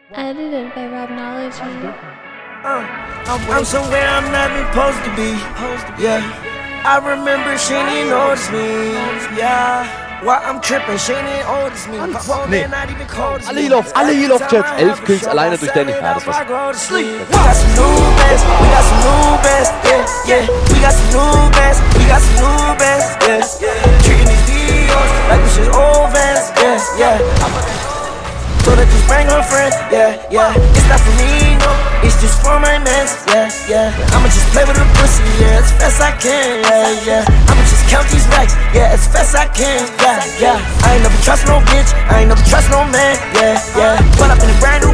Edited by Rob Knowledge. I'm somewhere I'm not supposed to be. Yeah, I remember she didn't notice me. Yeah, why I'm tripping, she didn't notice me. Nee. Alle Heal-Off-Chats, 11 Kills alleine durch Danny. Ja, das war's. We got some new bands, we got some new bands, yeah. We got some new bands, we got some new bands, yeah. Treating these videos like this is old bands, yeah. So that just bring her friend, yeah. It's not for me, no, it's just for my mans, yeah. I'ma just play with the pussy, yeah, as fast I can, yeah. I'ma just count these racks, yeah, as fast I can, yeah. I ain't never trust no bitch, I ain't never trust no man, yeah. Pull up in the brand